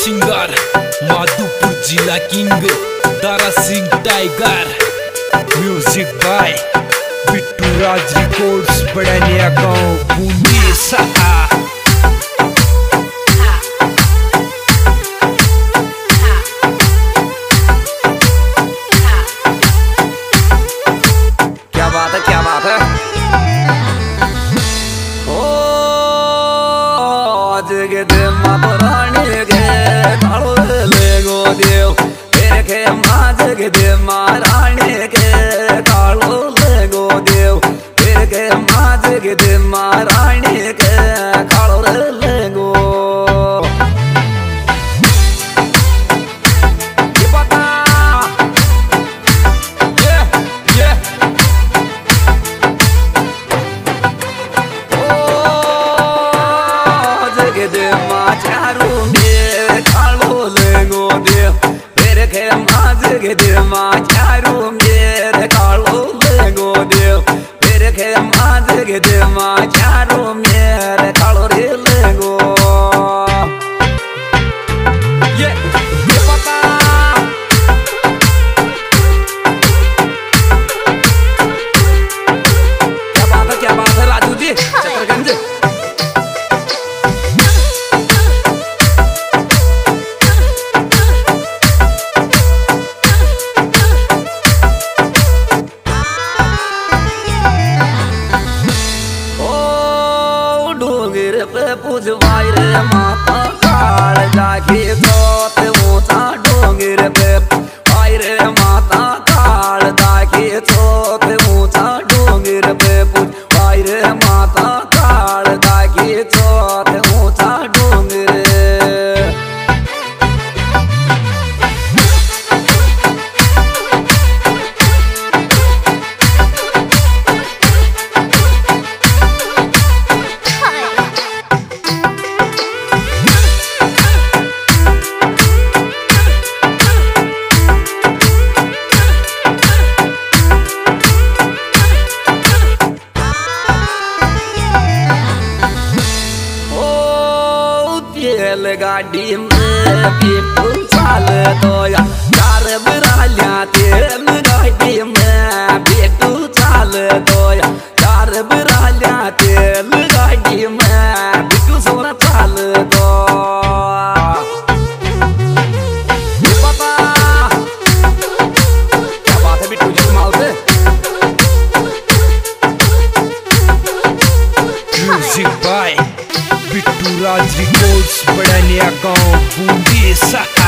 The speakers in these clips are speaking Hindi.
सिंगर माधोपुर जिला king Dara Singh tiger. Music by Bittu Raj records Badaniya गांव बूंदी सहा। क्या बात है, क्या बात है। ओ जगे दे मातो रानी के कालो ले गो देव तेरे के माँ जगे दे महारानी के कालो ले गो देव तेरे के माँ जगे दे महारानी के कालो ले गो। के दे माँ चारू मेरे कालो ले गो देव तेरे के माँ के दे माँ चारू मेरे कालो रे ले गो। ये पता क्या बात है राजू जी चतरगंज। पूजवाई रे माता काल जाके जोत ऊंचा डोंगर पे आई रे माता काल जाके जोत ऊंचा डोंगर पे पूजवाई रे माता काल जाके जोत ऊंचा डोंगर। गाड़ी में बिट्टू चाल दोया चार बिरालियां तेल गाड़ी में बिट्टू चाल दोया चार बिरालियां तेल गाड़ी में बिट्टू सोना चाल दो। क्या बात है बिट्टू जी कमाल से। Music by Bittu Raj records Badaniya गांव बूंदी सहा।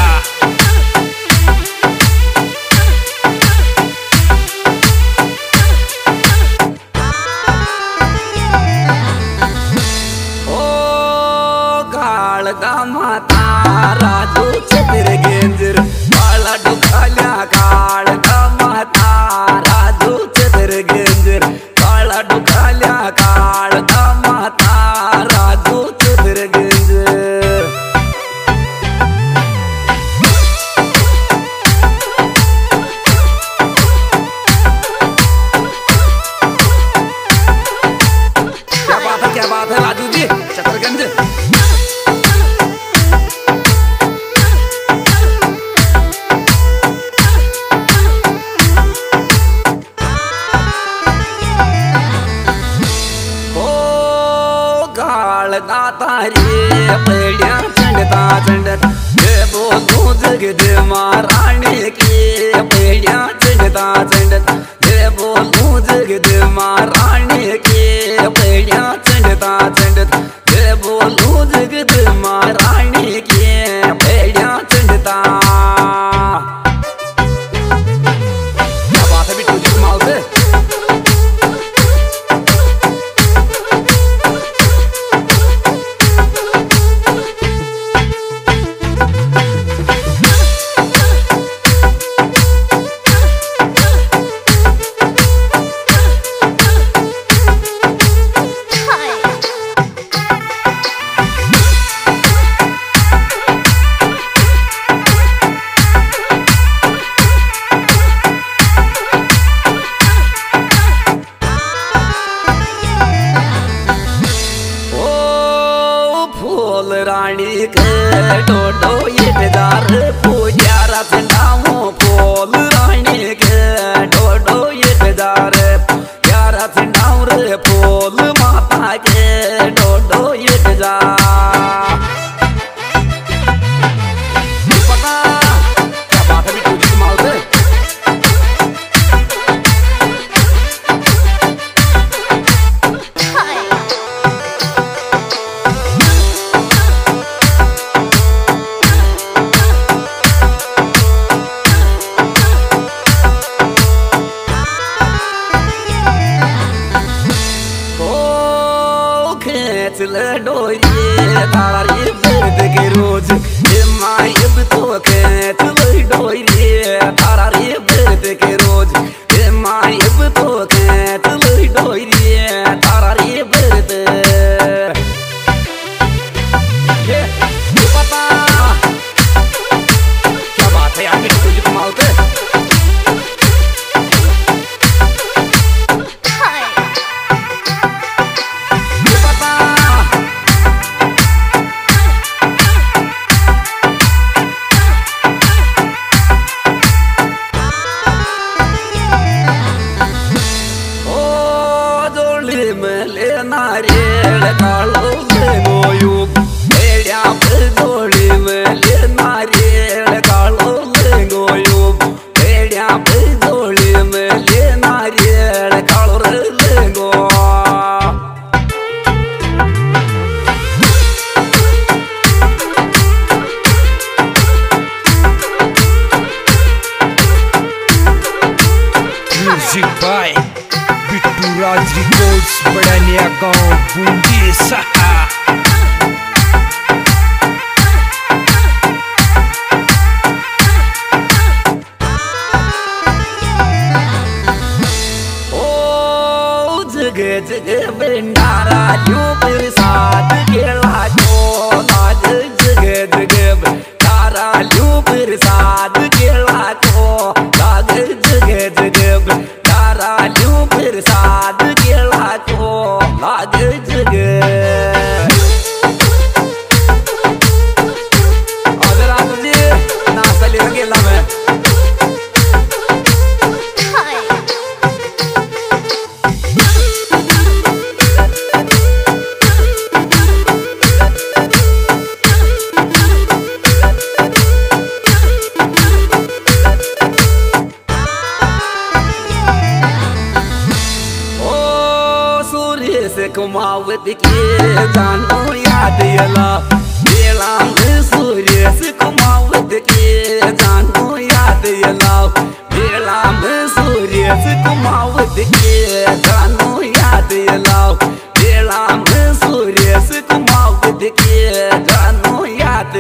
काल का माता राजू चतर गेंजर काला डुकाल्या काल का माता राजू चतर गेंजर काला डुकाल्या काल का माता राजू चतर गेंजर। क्या बात है राजू जी चतरगंज। तारी पेड़िया चंडता चंडत ये बोलूं जग दे महारानी की पेड़िया चंडता चंडत ये बोलूं जग दे महारानी की पेड़िया चंडता चंडत ये बोलूं जग दे महारानी की पेड़िया चंडता। क्या बात है बिट्टू जी कमाल से। फूल रानी के डोडो ये बेदार पूजा रचनाओ फूल रानी के डोडो ये बेदार प्यार रचनाओ रे फूल माता के डोडो ये बेदार डोरी तारी बेद के रोज मायब तो खेत डोरी तारी बेद के रोज मायब तो खेत डोरी तारी बेद पता क्या बात है यार तुझे कमाल पे नारियल कालो लेगोयू बेड़िया पे जोड़ी में ले नारियल कालो लेगोयू बेड़िया पे जोड़ी में ले नारियल कालो लेगो music by Bittu Raj records बड़ा नया गांव बूंदी सहा जगह जगह भंडारा यूं प्रसाद केला को लाज जगह जगह भंडारा यूं प्रसाद केला को लाज जगह जगह भंडारा यूं प्रसाद केला को लाज जगह अगर आप जी नाश्ता लेकर गेला में कुमावत के जानो याद यला बेला में सूर्य से कुमावत के जानो याद यला बेला में सूर्य से कुमावत के जानो याद यला बेला में सूर्य से कुमावत के जानो याद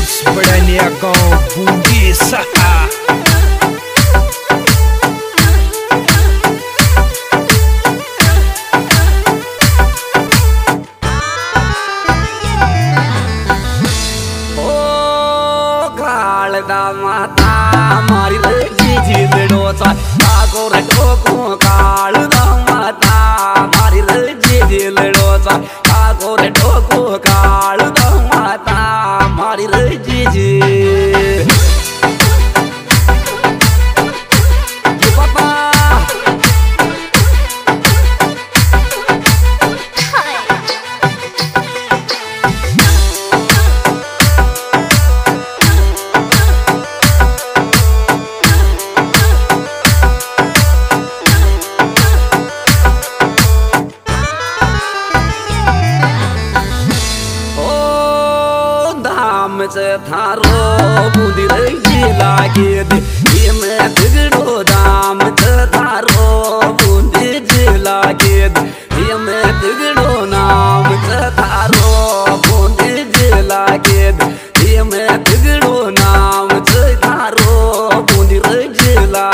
रिकॉर्ड्स बड़ा नया गाँव बूंदी सहा। माता मारी जी लड़ोचा काको रे ठोको काल दा माता मारी जी लड़ोचा काको रे ठोको काल दा माता मारी जी पापा से थारो बूंदी रही लागे दे ये मैं बिगड़ो दाम से थारो बूंदी जी लागे दे ये मैं बिगड़ो नाम से थारो बूंदी जी लागे दे ये मैं बिगड़ो नाम से थारो बूंदी रही ला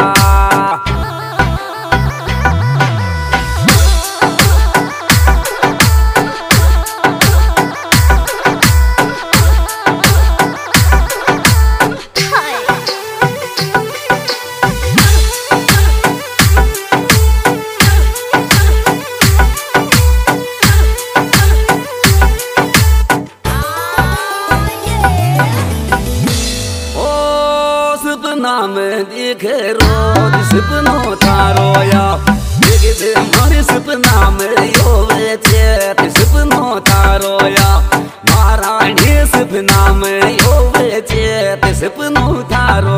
नाम दिखे रोज सपनों थारो या देखे हमारे सपना में यो वेचे सपनों थारो या महारानी सपना में यो वेचे सपनों थारो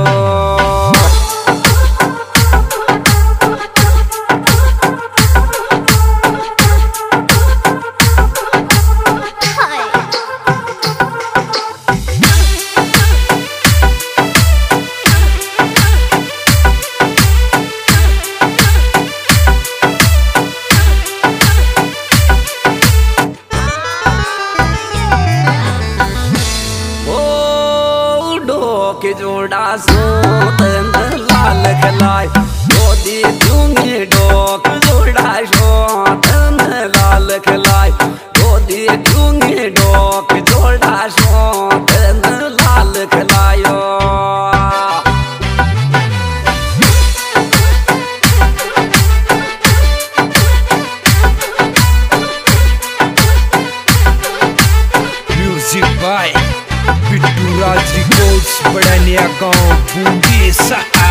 के जोड़ा सो तन लाल खलाय गोदी दूंगी डोक जोड़ा सो तन लाल खलाय गोदी दूंगी डोक जोड़ा सो तन लाल खलायो music by Bittu Raj records बड़ा नया गाँव बूंदी सहा।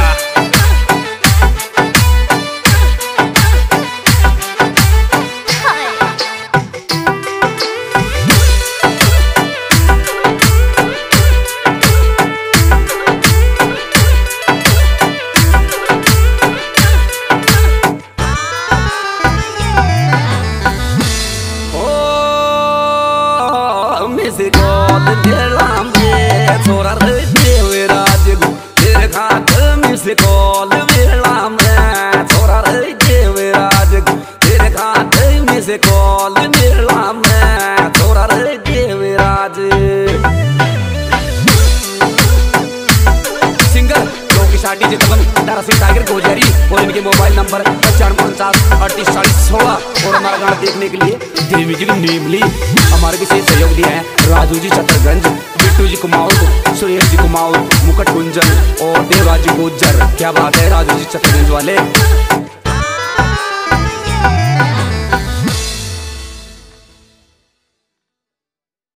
मिसे कॉल मेरा में छोरा रे देवराज गो तेरे खात मिसे कॉल मेरा में छोरा रे देवराज गो तेरे खात मिसे कॉल मेरा में छोरा रे देवराज सिंगर लोकेशाटी जितवन दरअसल टाइगर गोजरी और इनके मोबाइल नंबर 9550384016 और हमारा गाना देखने के लिए दिल म्यूजिक नेमली हमारे विशेष सहयोग दिया है राजू जी चतरगंज, बिट्टू जी कुमाऊं, सुरेश जी कुमाऊं, मुकुट गुंजन और देवाजी गुज्जर। क्या बात है राजू जी चतरगंज वाले।